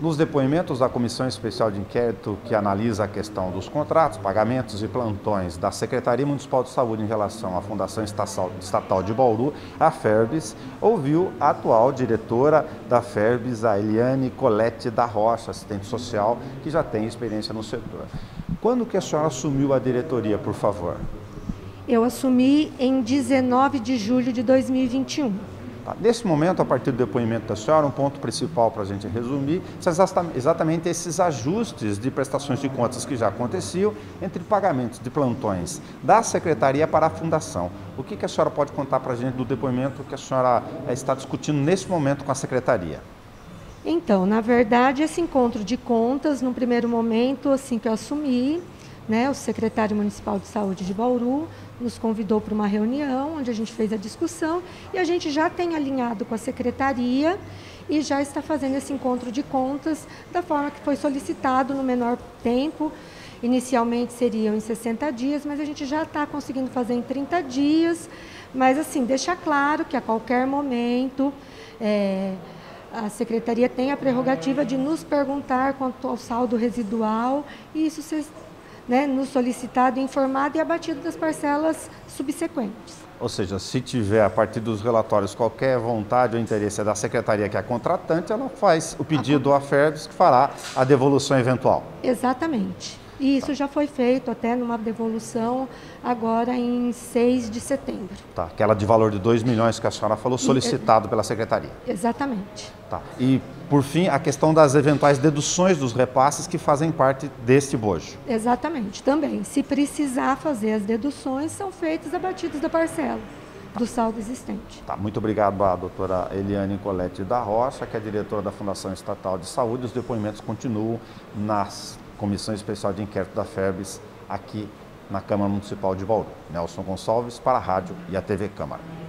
Nos depoimentos da Comissão Especial de Inquérito que analisa a questão dos contratos, pagamentos e plantões da Secretaria Municipal de Saúde em relação à Fundação Estatal de Bauru, a FERBS, ouviu a atual diretora da FERBS, a Eliane Colete da Rocha, assistente social, que já tem experiência no setor. Quando que a senhora assumiu a diretoria, por favor? Eu assumi em 19 de julho de 2021. Nesse momento, a partir do depoimento da senhora, um ponto principal para a gente resumir são exatamente esses ajustes de prestações de contas que já aconteciam entre pagamentos de plantões da Secretaria para a Fundação. O que a senhora pode contar para a gente do depoimento que a senhora está discutindo nesse momento com a Secretaria? Então, na verdade, esse encontro de contas, no primeiro momento, assim que eu assumi, o secretário municipal de saúde de Bauru nos convidou para uma reunião onde a gente fez a discussão e a gente já tem alinhado com a secretaria e já está fazendo esse encontro de contas da forma que foi solicitado no menor tempo. Inicialmente seriam em 60 dias, mas a gente já está conseguindo fazer em 30 dias. Mas assim, deixa claro que a qualquer momento a secretaria tem a prerrogativa de nos perguntar quanto ao saldo residual e isso nos solicitado, informado e abatido das parcelas subsequentes. Ou seja, se tiver, a partir dos relatórios, qualquer vontade ou interesse da secretaria que é a contratante, ela faz o pedido à FERBS que fará a devolução eventual. Exatamente. E isso já foi feito até numa devolução agora em 6 de setembro. Tá, aquela de valor de 2 milhões que a senhora falou, solicitado pela secretaria. Exatamente. Tá. E, por fim, a questão das eventuais deduções dos repasses que fazem parte deste bojo. Exatamente, também. Se precisar fazer as deduções, são feitas abatidas da parcela do saldo existente. Tá, muito obrigado à doutora Eliane Colete da Rocha, que é diretora da Fundação Estatal de Saúde. Os depoimentos continuam na Comissão Especial de Inquérito da FERBS, aqui na Câmara Municipal de Bauru. Nelson Gonçalves, para a Rádio e a TV Câmara.